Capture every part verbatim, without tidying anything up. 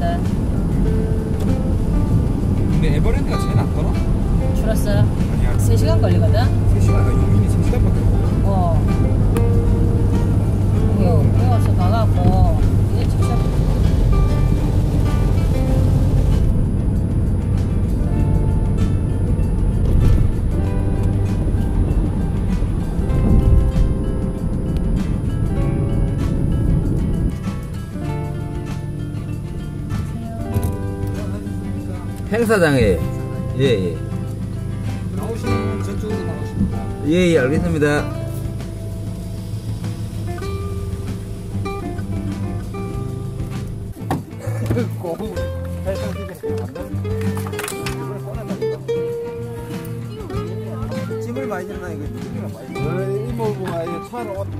줄었어. 근데 에버랜드가 제일 낫더라? 줄었어. 아니야. 세 시간 걸리거든? 세 시간가 용인이 세 시간밖에 안 걸려. 어. 여기 여기서 가갖고 일찍 시작. 행사장에 예예 나오시면 저쪽으로 나오십니다. 예예 예, 알겠습니다. 꼭 해상식에 안 이걸 꺼낸다니까. 찜을 많이 줬나 이거 찜이가 많이 줬나. 이모부가 이거 차로 왔.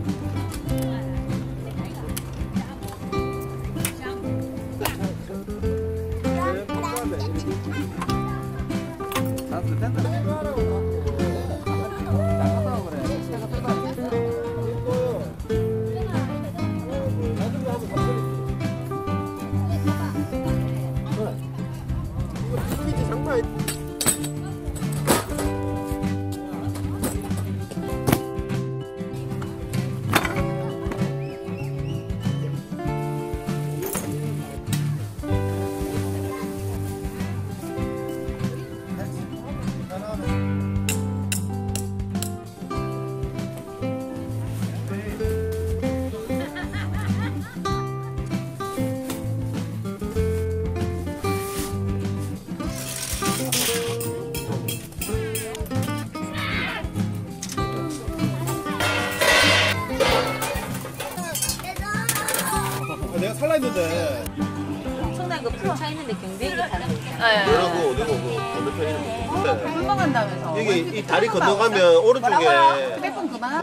내가 살라했는데 엄청난 그 풀 차 있는데 경비행기 타는 거 있잖아. 뭐라고 내가 그 건너편이는 근데 건너간다면서. 여기 이 다리 건너가면 오른쪽에 휴대폰 그만.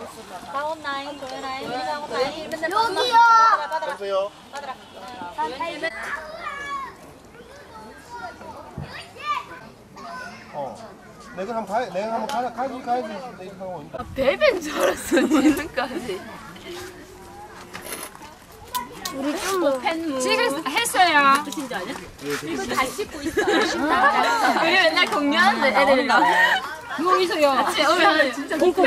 여기요. 보세요. 어. 내가 한번 가, 내가 한번 가, 가지 가야지. 내가 하고 있다. 베베인 줄 알았어 지금까지. 우리 좀 팬무. 지금 했어요. 진짜 아니야? 이거 다 씻고 있어. 우리 맨날 공유하는데 애들이랑. 누워 있어요. 같이 오면 진짜 팬무.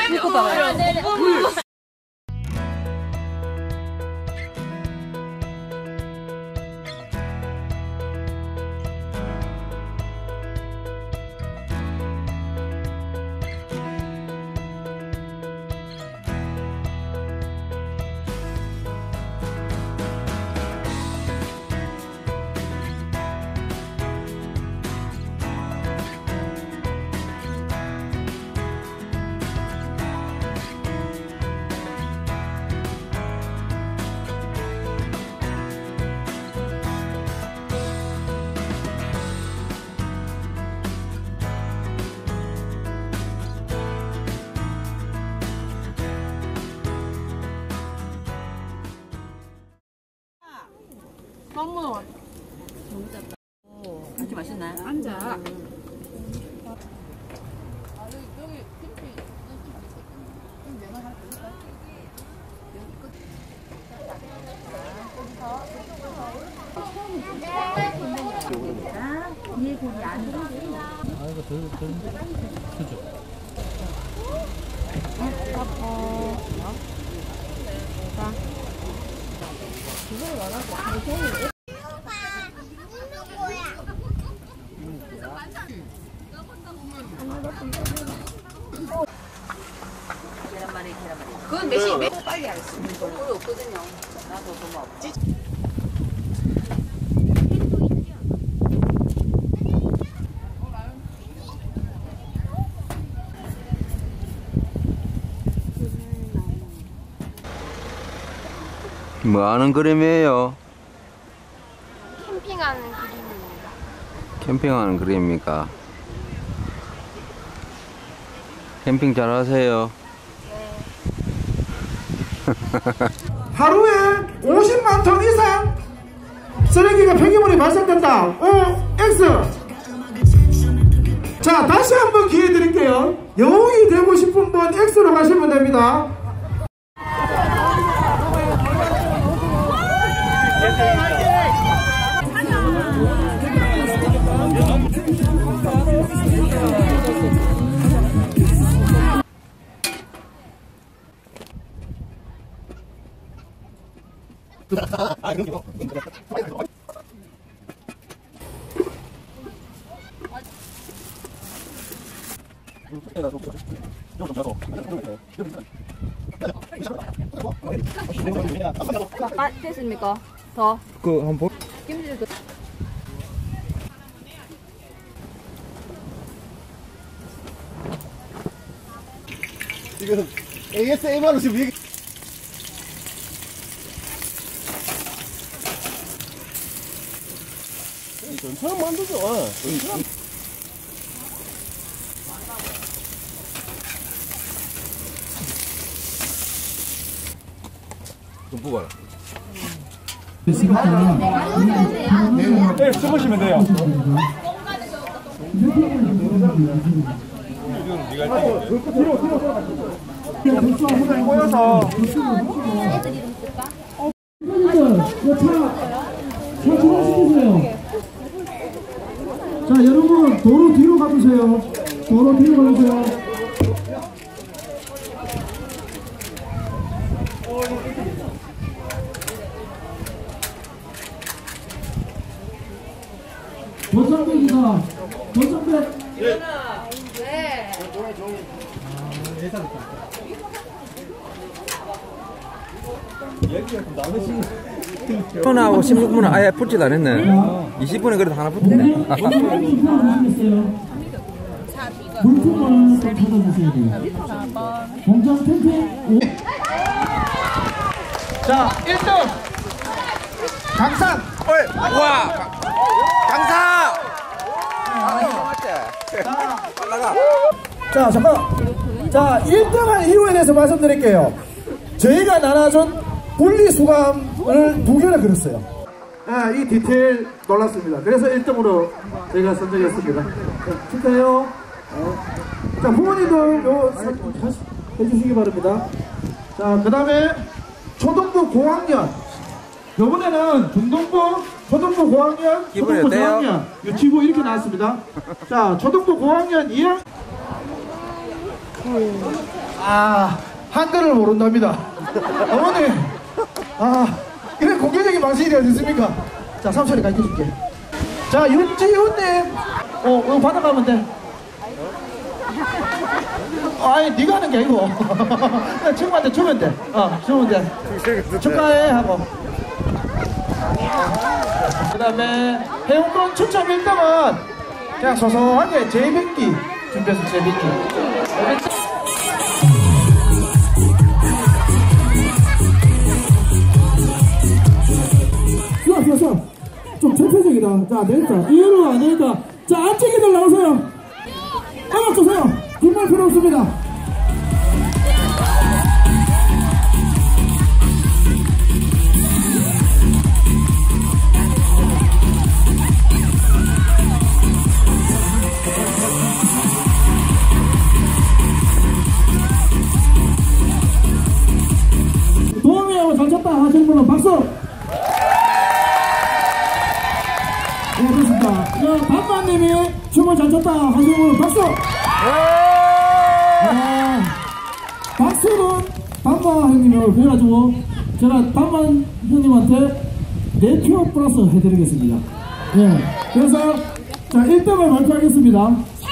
너무 진짜 맛있네. 앉아. 계란말이 계란말이. 그건 몇시 몇 빨리 하겠어. 그거 없거든요. 나도 그거 없지. 뭐 하는 그림이에요? 캠핑하는 그림입니다. 캠핑하는 그림입니까? 캠핑 잘 하세요. 하루에 오십만 톤 이상 쓰레기가 폐기물이 발생된다. O, X. 자, 다시 한번 기회 드릴게요. 영웅이 되고 싶은 분 X로 가시면 됩니다. 네. 아, 됐습니까? 더. 그 한번 김치 그. 지금 에이에스엠알로 지금 얘기. 전처럼 만들죠. 전처럼. 좀 뽑아라. 네, 쓰시면 돼요. 모여서 자, 여러분 도로 뒤로 가주세요. 도로 뒤로 가주세요. 도청백이다. 도청백. 십 분하고 십육 분은 아예 붙지도 안 했네. 이십 분에 그래도 하나 붙었네. 물품을 찾아주셔야 돼요. 공장 텐트. 자, 일 등 강산. 와! 강사! 자, 잠깐. 자, 일 등한 이유에 대해서 말씀드릴게요. 저희가 나눠준 분리수감을 두 개나 그렸어요. 아, 이 디테일 놀랐습니다. 그래서 일 등으로 저희가 선정했습니다. 자, 축하해요. 네. 자, 부모님들 요 다시 해주시기 바랍니다. 자, 그 다음에 초등부 고학년. 요번에는 중등부, 초등부 고학년, 기분이 초등부 어때요? 저학년, 유치부 이렇게 나왔습니다. 자, 초등부 고학년 이 학년. 아, 한글을 모른답니다. 어머니, 아, 이런 공개적인 방식이 어딨습니까? 자, 삼촌이 가르쳐 줄게. 자, 윤지훈님, 어, 이거 받아가면 돼. 아니, 네가 하는 게 아니고. 그냥 친구한테 주면 돼. 어, 주면 돼. 축하해, 하고. 그 다음에 해운권 추첨 일 등은 그냥 소소하게 제비끼 준비해서 제비끼. 좋아 좋아 좋아 좀 대표적이다. 자, 되겠다. 이해로 안 되니까. 자, 앞쪽이들 나오세요. 음악 주세요. 뒷말 필요 없습니다. 도움이하고 잘 쳤다 하시는 분은 박수! 네, 그렇습니다. 자, 반반님이 춤을 잘 췄다 하시는 분은 박수! 아, 박수는 반반 형님을 해가지고 제가 반반 형님한테 네 표 플러스 해드리겠습니다. 예. 그래서 자, 일 등을 발표하겠습니다.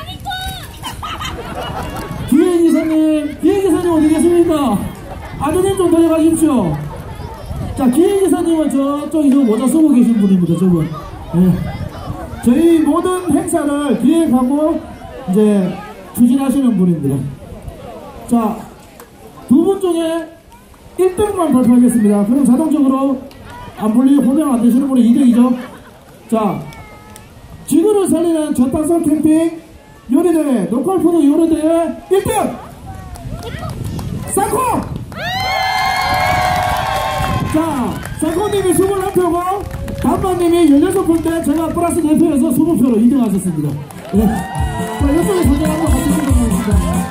기획이사님, 기획이사님 어디 계십니까? 아드님 좀 데려가십시오. 자, 기획이사님은 저쪽에서 모자 쓰고 계신 분입니다, 저분. 예. 저희 모든 행사를 기획하고 이제 추진하시는 분입니다. 자, 두 분 중에 일 등만 발표하겠습니다. 그럼 자동적으로 안 불리고 호명 안 되시는 분이 이 등이죠. 자, 지구를 살리는 저탄소 캠핑 요리대회, 노컬푸드 요리대회 일 등! 쌍코! 자, 쌍코님이 이십일 표고 단반님이 십육 표인데 제가 플러스 네 표에서 이십 표로 이 등 하셨습니다. 네. 자, 이쪽에 선정 한번 같이 신청하겠습니다.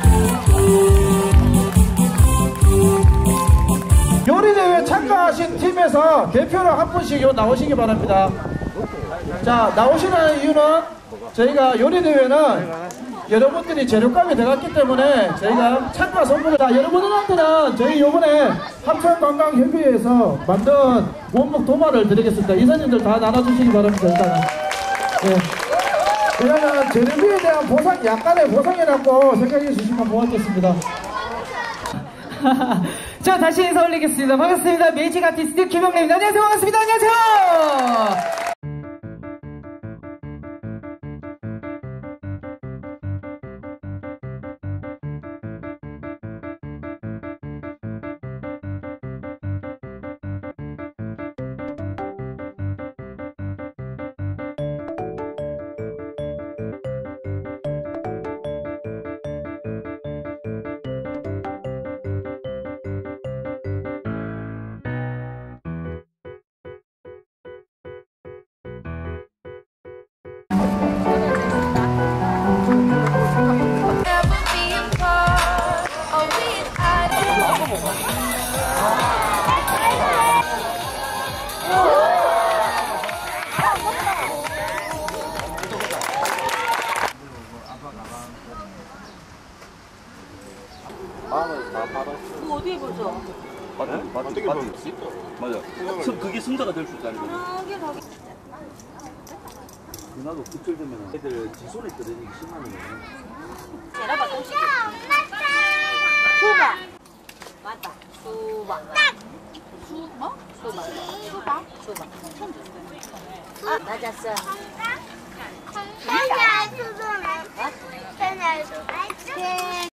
요리대회 참가하신 팀에서 대표로 한 분씩 나오시기 바랍니다. 자, 나오시는 이유는 저희가 요리대회는 여러분들이 재료값이 들어갔기 때문에 저희가 참가 선물을 자 여러분들한테는 저희 요번에 합천관광협의회에서 만든 원목 도마를 드리겠습니다. 이사님들 다 나눠주시기 바랍니다. 일단은 네. 그러면 재료비에 대한 보상 약간의 보상이라고 생각해 주시면 고맙겠습니다. 자, 다시 인사 올리겠습니다. 반갑습니다. 매직 아티스트 김영래입니다. 안녕하세요. 반갑습니다. 안녕하세요. 그거 어디에 보죠? 맞아. 맞아. 맞아. 맞아. 그게 승자가 될 수 있다는 거지. 저기 저기. 나도 구철 되면 애들 지손에 떨어지기 심하는 거야. 제라바 또 시켜. 수박. 맞다. 수박. 수 뭐? 수박. 수박. 수박. 아 맞았어. 생일 수도는 생일 수